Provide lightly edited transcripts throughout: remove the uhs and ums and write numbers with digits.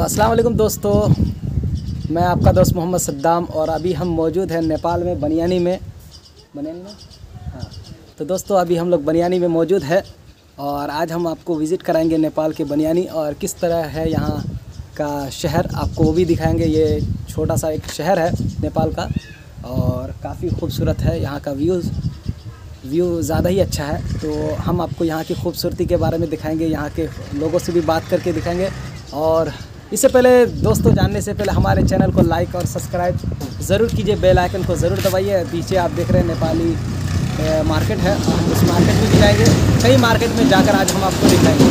अस्सलाम वालेकुम दोस्तों, मैं आपका दोस्त मोहम्मद सद्दाम और अभी हम मौजूद हैं नेपाल में बनियानी में हाँ। तो दोस्तों अभी हम लोग बनियानी में मौजूद है और आज हम आपको विज़िट कराएंगे नेपाल के बनियानी और किस तरह है यहाँ का शहर, आपको वो भी दिखाएंगे। ये छोटा सा एक शहर है नेपाल का और काफ़ी खूबसूरत है। यहाँ का व्यू ज़्यादा ही अच्छा है। तो हम आपको यहाँ की खूबसूरती के बारे में दिखाएंगे, यहाँ के लोगों से भी बात करके दिखाएंगे। और इससे पहले दोस्तों, जानने से पहले हमारे चैनल को लाइक और सब्सक्राइब ज़रूर कीजिए, बेल आइकन को ज़रूर दबाइए। पीछे आप देख रहे हैं नेपाली मार्केट है, हम उस मार्केट में भी जाएंगे। कई मार्केट में जाकर आज हम आपको दिखाएंगे।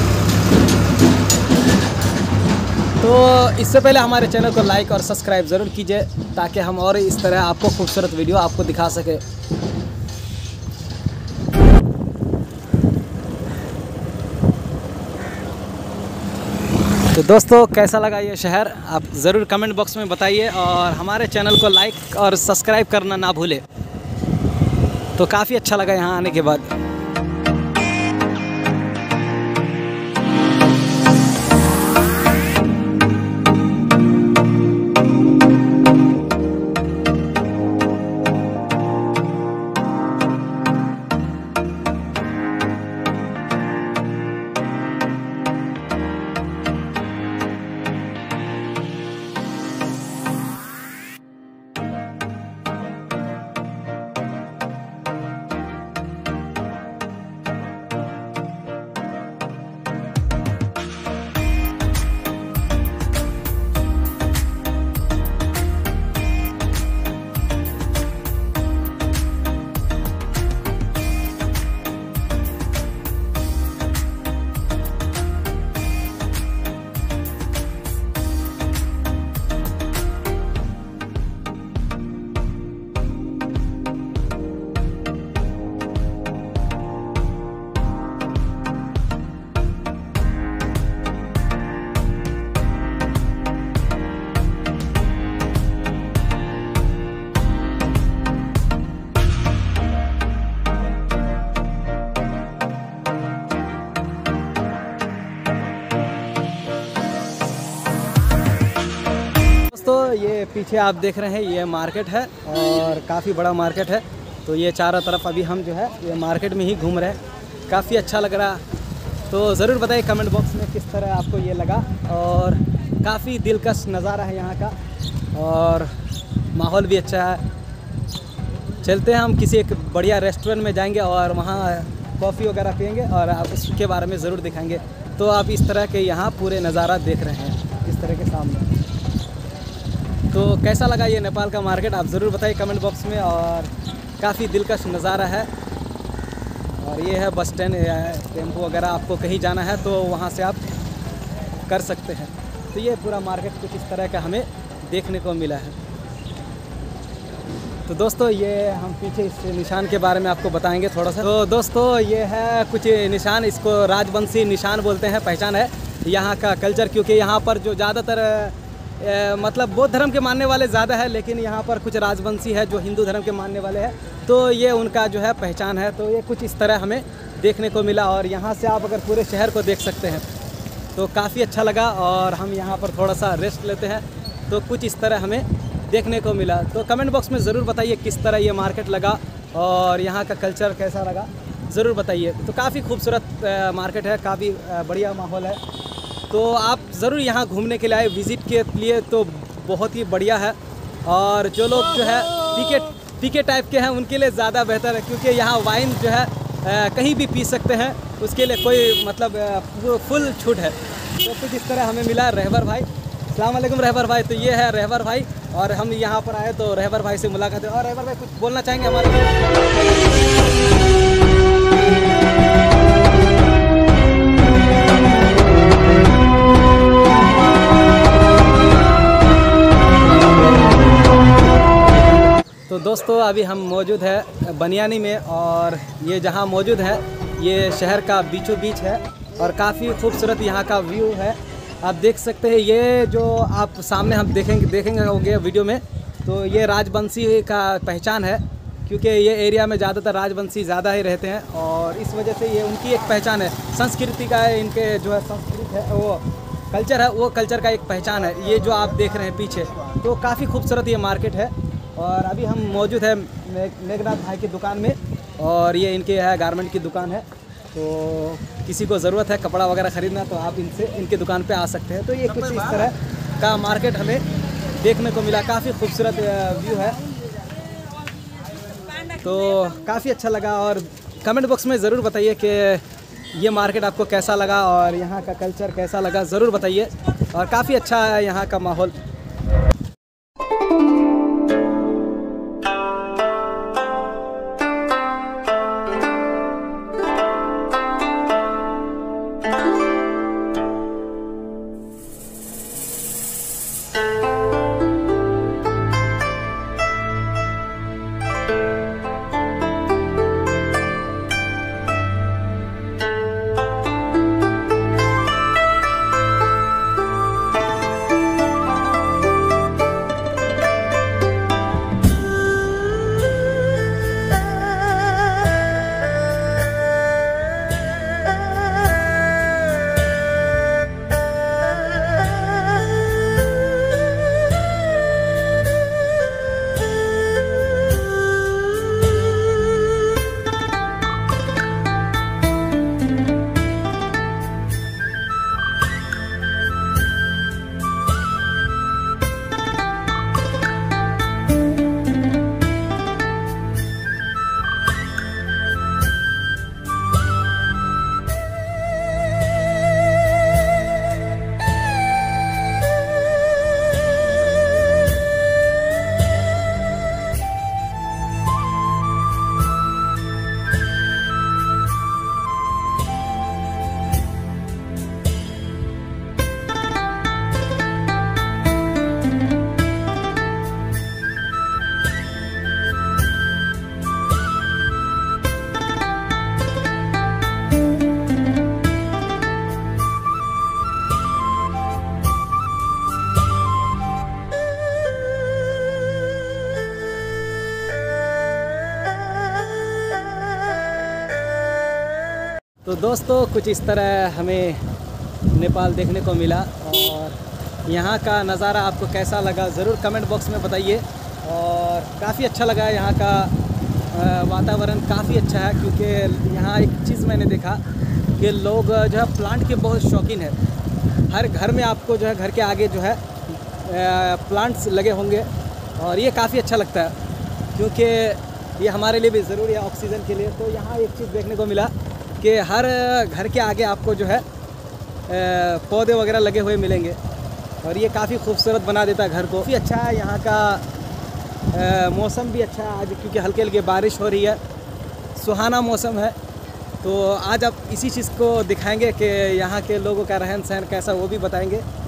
तो इससे पहले हमारे चैनल को लाइक और सब्सक्राइब ज़रूर कीजिए ताकि हम और इस तरह आपको खूबसूरत वीडियो आपको दिखा सके। तो दोस्तों कैसा लगा ये शहर, आप ज़रूर कमेंट बॉक्स में बताइए और हमारे चैनल को लाइक और सब्सक्राइब करना ना भूलें। तो काफ़ी अच्छा लगा यहाँ आने के बाद। दोस्तों ये पीछे आप देख रहे हैं ये मार्केट है और काफ़ी बड़ा मार्केट है। तो ये चारों तरफ अभी हम जो है ये मार्केट में ही घूम रहे हैं। काफ़ी अच्छा लग रहा। तो ज़रूर बताइए कमेंट बॉक्स में किस तरह आपको ये लगा। और काफ़ी दिलकश नज़ारा है यहाँ का और माहौल भी अच्छा है। चलते हैं हम किसी एक बढ़िया रेस्टोरेंट में जाएंगे और वहाँ कॉफ़ी वगैरह पियेंगे और आप उसके बारे में ज़रूर दिखाएंगे। तो आप इस तरह के यहाँ पूरे नज़ारा देख रहे हैं इस तरह के सामने। तो कैसा लगा ये नेपाल का मार्केट, आप ज़रूर बताइए कमेंट बॉक्स में। और काफ़ी दिलकश नज़ारा है। और ये है बस स्टैंड, टेम्पो वगैरह आपको कहीं जाना है तो वहाँ से आप कर सकते हैं। तो ये पूरा मार्केट कुछ इस तरह का हमें देखने को मिला है। तो दोस्तों ये हम पीछे इस निशान के बारे में आपको बताएंगे थोड़ा सा। तो दोस्तों ये है कुछ निशान, इसको राजवंशी निशान बोलते हैं। पहचान है यहाँ का कल्चर, क्योंकि यहाँ पर जो ज़्यादातर मतलब बौद्ध धर्म के मानने वाले ज़्यादा है, लेकिन यहाँ पर कुछ राजवंशी है जो हिंदू धर्म के मानने वाले हैं। तो ये उनका जो है पहचान है। तो ये कुछ इस तरह हमें देखने को मिला और यहाँ से आप अगर पूरे शहर को देख सकते हैं तो काफ़ी अच्छा लगा। और हम यहाँ पर थोड़ा सा रेस्ट लेते हैं तो कुछ इस तरह हमें देखने को मिला। तो कमेंट बॉक्स में ज़रूर बताइए किस तरह ये मार्केट लगा और यहाँ का कल्चर कैसा लगा, ज़रूर बताइए। तो काफ़ी खूबसूरत मार्केट है, काफ़ी बढ़िया माहौल है। तो आप ज़रूर यहाँ घूमने के लिए आए विज़िट के लिए, तो बहुत ही बढ़िया है। और जो लोग जो है पीके टाइप के हैं उनके लिए ज़्यादा बेहतर है, क्योंकि यहाँ वाइन जो है कहीं भी पी सकते हैं, उसके लिए कोई मतलब फुल छूट है। तो कुछ इस तरह हमें मिला रहबर भाई। अस्सलाम वालेकुम रहबर भाई। तो ये है रहबर भाई और हम यहाँ पर आए तो रहबर भाई से मुलाकात है। और रहबर भाई कुछ बोलना चाहेंगे हमारे? तो दोस्तों अभी हम मौजूद है बनियानी में और ये जहाँ मौजूद है ये शहर का बीचों बीच है और काफ़ी खूबसूरत यहाँ का व्यू है। आप देख सकते हैं ये जो आप सामने हम देखेंगे होंगे वीडियो में। तो ये राजवंशी का पहचान है, क्योंकि ये एरिया में ज़्यादातर राजवंशी ज़्यादा ही रहते हैं और इस वजह से ये उनकी एक पहचान है, संस्कृति का है। इनके जो है संस्कृत है वो कल्चर है वो कल्चर का एक पहचान है। ये जो आप देख रहे हैं पीछे, तो काफ़ी खूबसूरत ये मार्केट है। और अभी हम मौजूद है मेघनाथ भाई की दुकान में, और ये इनके है गारमेंट की दुकान है। तो किसी को ज़रूरत है कपड़ा वगैरह ख़रीदना तो आप इनके दुकान पे आ सकते हैं। तो ये कुछ इस तरह का मार्केट हमें देखने को मिला, काफ़ी खूबसूरत व्यू है। तो काफ़ी अच्छा लगा, और कमेंट बॉक्स में ज़रूर बताइए कि ये मार्केट आपको कैसा लगा और यहाँ का कल्चर कैसा लगा, ज़रूर बताइए। और काफ़ी अच्छा है यहाँ का माहौल। तो दोस्तों कुछ इस तरह हमें नेपाल देखने को मिला, और यहाँ का नज़ारा आपको कैसा लगा ज़रूर कमेंट बॉक्स में बताइए। और काफ़ी अच्छा लगा यहाँ का वातावरण काफ़ी अच्छा है, क्योंकि यहाँ एक चीज़ मैंने देखा कि लोग जो है प्लांट के बहुत शौकीन है। हर घर में आपको जो है घर के आगे जो है प्लांट्स लगे होंगे, और ये काफ़ी अच्छा लगता है क्योंकि ये हमारे लिए भी ज़रूरी है ऑक्सीजन के लिए। तो यहाँ एक चीज़ देखने को मिला कि हर घर के आगे आपको जो है पौधे वगैरह लगे हुए मिलेंगे, और ये काफ़ी खूबसूरत बना देता है घर को। काफ़ी अच्छा है यहाँ का मौसम भी अच्छा है आज, क्योंकि हल्की हल्की बारिश हो रही है, सुहाना मौसम है। तो आज आप इसी चीज़ को दिखाएंगे कि यहाँ के लोगों का रहन सहन कैसा, वो भी बताएंगे।